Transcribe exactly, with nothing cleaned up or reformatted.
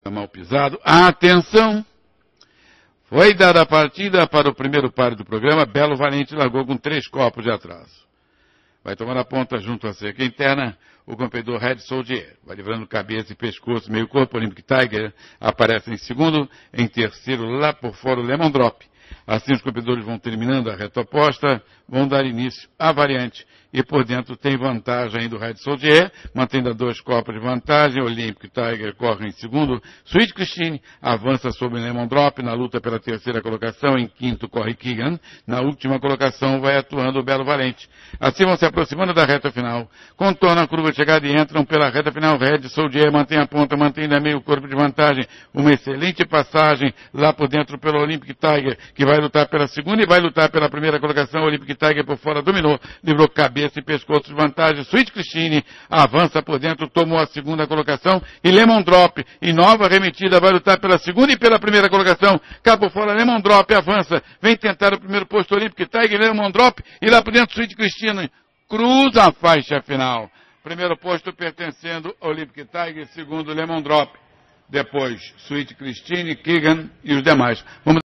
Mal pisado. Atenção! Foi dada a partida para o primeiro par do programa. Belo Valente largou com três copos de atraso. Vai tomar a ponta junto à cerca interna o competidor Red Soldier. Vai livrando cabeça e pescoço, meio corpo. Olympic Tiger aparece em segundo. Em terceiro, lá por fora, o Lemon Drop. Assim os competidores vão terminando a reta oposta, vão dar início à variante. E por dentro tem vantagem ainda o Red Soldier, mantendo a dois copos de vantagem. Olympic Tiger corre em segundo. Sweet Christine avança sobre o Lemon Drop na luta pela terceira colocação. Em quinto corre Keegan. Na última colocação vai atuando o Belo Valente. Assim vão se aproximando da reta final. Contornam a curva de chegada e entram pela reta final. Red Soldier mantém a ponta, mantém ainda meio corpo de vantagem. Uma excelente passagem lá por dentro pelo Olympic Tiger, que vai lutar pela segunda e vai lutar pela primeira colocação. O Olympic Tiger por fora dominou, livrou cabeça e pescoço de vantagem. Sweet Christine avança por dentro, tomou a segunda colocação. E Lemon Drop, em nova remetida, vai lutar pela segunda e pela primeira colocação. Cá por fora, Lemon Drop avança, vem tentar o primeiro posto. Olympic Tiger, Lemon Drop, e lá por dentro Sweet Christine cruza a faixa final. Primeiro posto pertencendo ao Olympic Tiger, segundo Lemon Drop. Depois Sweet Christine, Keegan e os demais. Vamos